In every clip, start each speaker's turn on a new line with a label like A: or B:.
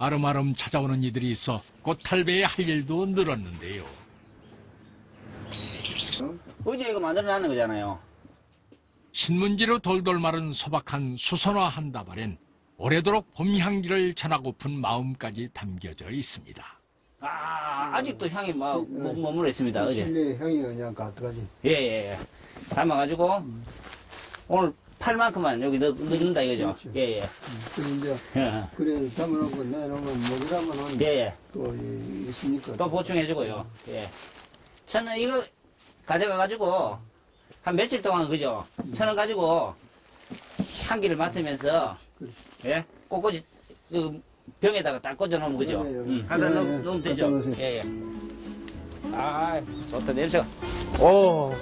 A: 아름아름 찾아오는 이들이 있어 꽃탈배에 할 일도 늘었는데요.
B: 어제 이거 만들어놨는 거잖아요.
A: 신문지로 돌돌 마른 소박한 수선화 한 다발엔 오래도록 봄 향기를 전하고픈 마음까지 담겨져 있습니다.
B: 아직도 향이 머물러 있습니다. 어제.
C: 실내 향이 그냥 가득하지.
B: 예. 담아가지고 오늘 팔만큼만 여기 넣는다 이거죠.
C: 그렇죠.
B: 예.
C: 그런데 그래 담아놓고 내놓으면 먹으라면
B: 예.
C: 또 있으니까
B: 또 보충해주고요. 예. 저는 이거 가져가가지고 한 며칠 동안 그죠? 천원 가지고 향기를 맡으면서 예? 꽃꽂이 그 병에다가 딱 꽂아놓으면 그죠? 갖다 놓으면 되죠? 예. 아, 좋다 냄새가. 오.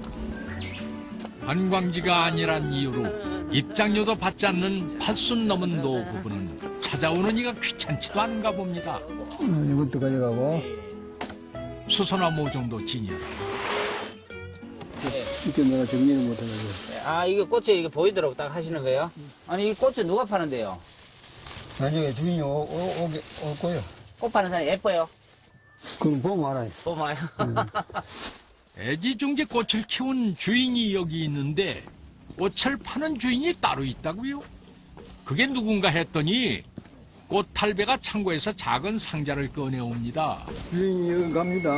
A: 관광지가 아니란 이유로 입장료도 받지 않는 8순 넘은 노 부부는 찾아오는 이가 귀찮지도 않은가 봅니다.
C: 이것도 가져가고
A: 수선화 모종도 진열하고
C: 이렇게 내가 정리를 못해가지고.
B: 이거 꽃이 이거 보이도록 딱 하시는 거예요? 아니 이 꽃을 누가 파는데요?
C: 나중에 주인이 올 거예요.
B: 꽃 파는 사람이 예뻐요?
C: 그럼 보면 알아요.
B: 고마워요.
A: 애지중지 꽃을 키운 주인이 여기 있는데 꽃을 파는 주인이 따로 있다고요? 그게 누군가 했더니 꽃탈배가 창고에서 작은 상자를 꺼내옵니다.
C: 주인이 여기 갑니다.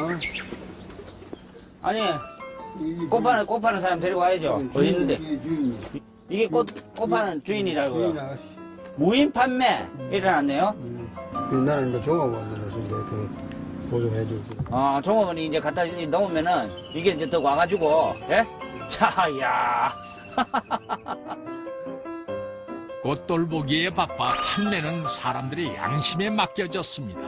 B: 아니 꽃 파는 사람 데리고 와야죠. 어디 있는데? 이게 꽃 파는 주인이라고요? 무인 판매 일어났네요.
C: 나는 이제 종업원으로서 이렇게 보조해주고.
B: 종업원이 이제 갖다 넣으면은 이게 이제 또 와가지고 예? 자야.
A: 꽃돌보기에 바빠 판매는 사람들의 양심에 맡겨졌습니다.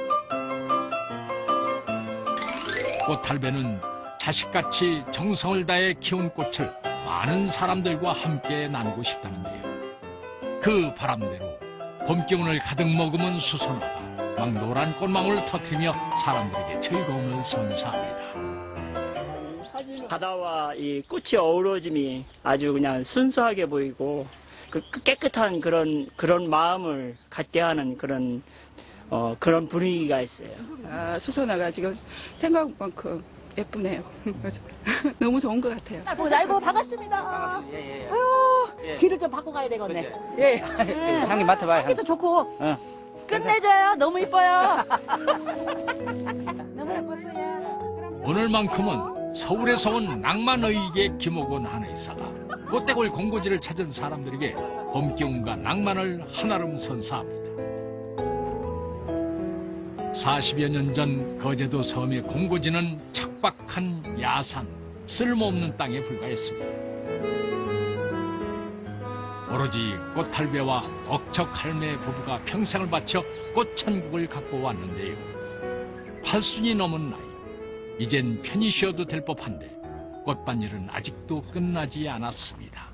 A: 꽃탈배는 자식같이 정성을 다해 키운 꽃을 많은 사람들과 함께 나누고 싶다는데요. 그 바람대로 봄 기운을 가득 머금은 수선화가 막 노란 꽃망울을 터뜨리며 사람들에게 즐거움을 선사합니다.
D: 바다와 이 꽃이 어우러짐이 아주 그냥 순수하게 보이고 그 깨끗한 그런 마음을 갖게 하는 그런 분위기가 있어요.
E: 수선화가 지금 생각만큼 예쁘네요. 너무 좋은 것 같아요.
F: 아이고 반갑습니다.
B: 예.
F: 아유, 길을 좀 바꿔 가야 되겠네. 예.
B: 향기 맡아봐요.
F: 향기도 좋고 끝내줘요. 너무 이뻐요. 너무 예뻤어요.
A: 오늘만큼은 서울에서 온 낭만의계 김옥원 한의사가 꽃대골 공고지를 찾은 사람들에게 봄 기운과 낭만을 한아름 선사합니다. 40여 년 전 거제도 섬의 공고지는 척박한 야산, 쓸모없는 땅에 불과했습니다. 오로지 꽃탈배와 억척 할매 부부가 평생을 바쳐 꽃천국을 갖고 왔는데요. 8순이 넘은 나이, 이젠 편히 쉬어도 될 법한데 꽃밭일은 아직도 끝나지 않았습니다.